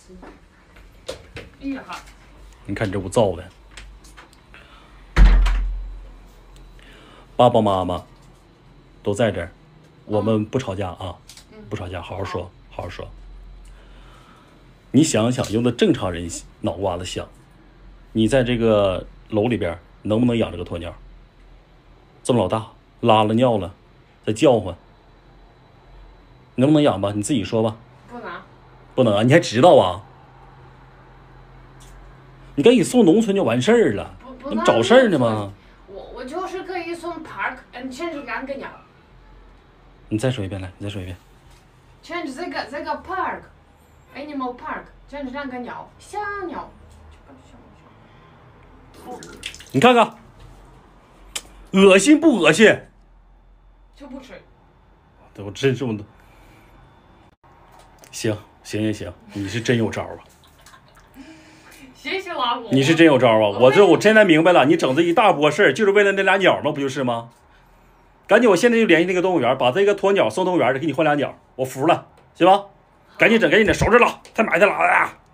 哎呀， 你看你这屋造的，爸爸妈妈都在这儿，我们不吵架啊，不吵架，好好说，好好说。你想想，用的正常人脑瓜子想，你在这个楼里边能不能养这个鸵鸟？这么老大，拉了尿了，在叫唤，能不能养吧？你自己说吧。 不能， 不能啊！你还知道啊？你赶紧送农村就完事儿了， 不你找事儿呢吗？ 我就是可以送 park，change 2个鸟。 你再说一遍来，你再说一遍。 change 这个 park，animal park，change 2个鸟，小鸟。 你看看，恶心不恶心？ 就不吃。 对，我真是我。行，你是真有招啊！ 谢谢老公。 你是真有招啊！我现在明白了，你整这一大波事儿就是为了那俩鸟吗？不就是吗？赶紧，我现在就联系那个动物园，把这个鸵鸟送动物园去，给你换俩鸟，我服了，行吗？赶紧整，手指了，太埋汰了啊！